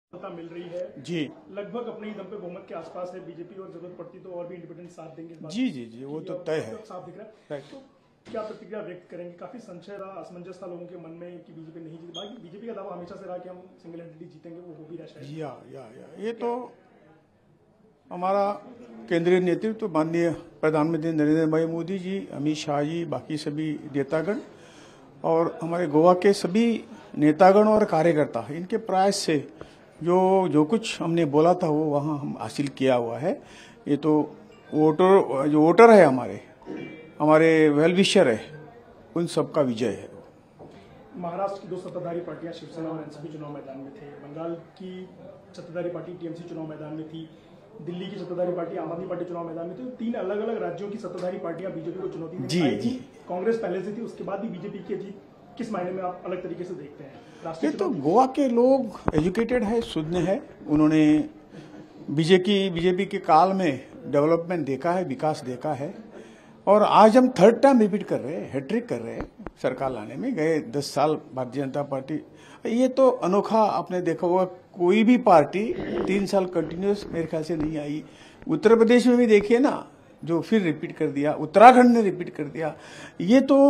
मिल रही है जी, लगभग अपने ही दम पे बहुमत के आसपास है बीजेपी और जरूरत पड़ती तो और भी इंडिपेंडेंट साथ देंगे इस बात जी जी जी, वो तो तय है। साफ दिख रहा है। राइट। तो क्या प्रतिक्रिया व्यक्त करेंगे? काफी संशय रहा, असमंजस था लोगों के मन में कि बीजेपी नहीं जीती। बाकी बीजेपी का दावा हमेशा से रहा कि हम सिंगल हैंडेडली जीतेंगे, वो हो भी रहा शायद। या ये तो हमारा केंद्रीय नेतृत्व माननीय प्रधानमंत्री नरेंद्र भाई मोदी जी, अमित शाह जी, बाकी सभी नेतागण और हमारे गोवा के सभी नेतागण और कार्यकर्ता, इनके प्रयास से जो कुछ हमने बोला था वो वहाँ हम हासिल किया हुआ है। ये तो वोटर है, हमारे वेल विशर है, उन सबका विजय है। महाराष्ट्र की दो सत्ताधारी पार्टियां शिवसेना और एनसीपी चुनाव मैदान में थे, बंगाल की सत्ताधारी पार्टी टीएमसी चुनाव मैदान में थी, दिल्ली की सत्ताधारी पार्टी आम आदमी पार्टी चुनाव मैदान में थी। तीन अलग अलग राज्यों की सत्ताधारी पार्टियां बीजेपी को चुनौती दी। जी, कांग्रेस पहले से थी, उसके बाद भी बीजेपी की जीत किस मायने में आप अलग तरीके से देखते हैं? ये तो गोवा के लोग एजुकेटेड है, शुद्ध है, उन्होंने बीजेपी के काल में डेवलपमेंट देखा है, विकास देखा है, और आज हम थर्ड टाइम रिपीट कर रहे हैं, हैट्रिक कर रहे हैं सरकार लाने में। गए 10 साल भारतीय जनता पार्टी, ये तो अनोखा आपने देखा होगा, कोई भी पार्टी 3 साल कंटिन्यूस मेरे ख्याल से नहीं आई। उत्तर प्रदेश में भी देखिए ना, जो फिर रिपीट कर दिया, उत्तराखंड ने रिपीट कर दिया। ये तो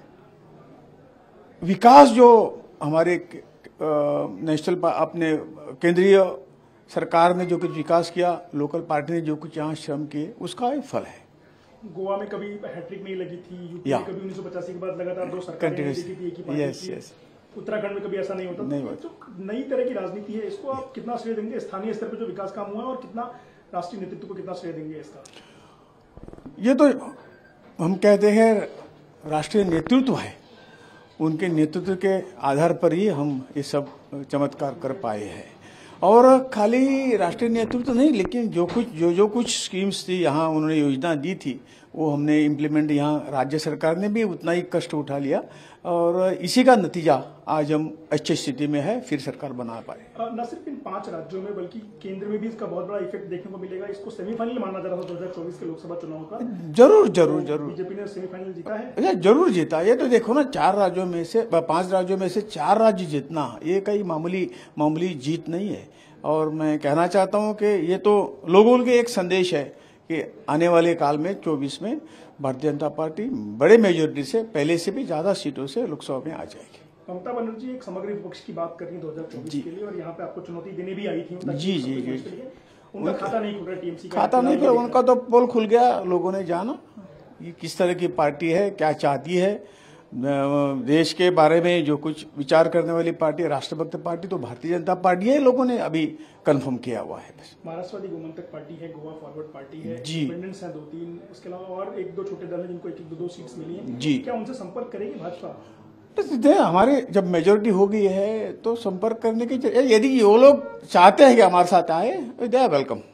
विकास जो हमारे नेशनल अपने केंद्रीय सरकार ने जो कुछ विकास किया, लोकल पार्टी ने जो कुछ यहाँ श्रम किए, उसका एक फल है। गोवा में कभी हैट्रिक नहीं लगी थी, यूपी में कभी 1985 के बाद लगातार 2 सरकारें देखी थी, एक ही पार्टी थी। उत्तराखंड में कभी ऐसा नहीं होता। तो नई तरह की राजनीति है, इसको आप कितना श्रेय देंगे? स्थानीय स्तर पर जो विकास काम हुआ है और कितना राष्ट्रीय नेतृत्व को कितना श्रेय देंगे इसका? ये तो हम कहते हैं राष्ट्रीय नेतृत्व है, उनके नेतृत्व के आधार पर ही हम ये सब चमत्कार कर पाए हैं। और खाली राष्ट्रीय नेतृत्व नहीं, लेकिन जो कुछ स्कीम्स थी यहाँ, उन्होंने योजना दी थी, वो हमने इम्प्लीमेंट, यहाँ राज्य सरकार ने भी उतना ही कष्ट उठा लिया, और इसी का नतीजा आज हम अच्छी स्थिति में है, फिर सरकार बना पाए। न सिर्फ इन 5 राज्यों में बल्कि केंद्र में भी इसका बहुत बड़ा इफेक्ट देखने को मिलेगा। इसको सेमीफाइनल माना जा रहा था 2024 के लोकसभा चुनाव का। जरूर बीजेपी ने सेमीफाइनल जीता है। जरूर जीता। ये तो देखो ना, 5 राज्यों में से 4 राज्य जीतना, ये कई मामूली जीत नहीं है। और मैं कहना चाहता हूँ कि ये तो लोगों के एक संदेश है कि आने वाले काल में 24 में भारतीय जनता पार्टी बड़े मेजोरिटी से, पहले से भी ज्यादा सीटों से लोकसभा में आ जाएगी। ममता बनर्जी एक समग्र विपक्ष की बात कर रही है 2024 के लिए, और यहाँ पे आपको चुनौती देने भी आई थी। जी। उनका खाता नहीं खुल रहा, टीएमसी का खाता नहीं खुला, उनका तो पोल खुल गया, लोगों ने जाना ये किस तरह की पार्टी है, क्या चाहती है। देश के बारे में जो कुछ विचार करने वाली पार्टी, राष्ट्रभक्त पार्टी तो भारतीय जनता पार्टी है, लोगों ने अभी कंफर्म किया हुआ है। बस महाराष्ट्रवादी गोमंतक पार्टी है, गोवा फॉरवर्ड पार्टी है, जी, इंडिपेंडेंट्स हैं 2-3, उसके अलावा और 1-2 छोटे दल हैं जिनको 1-2 सीट्स मिली हैं। जी, क्या उनसे संपर्क करेगी भाजपा? हमारे जब मेजोरिटी हो गई है तो संपर्क करने की, यदि वो लोग चाहते हैं कि हमारे साथ आए, दे आर वेलकम।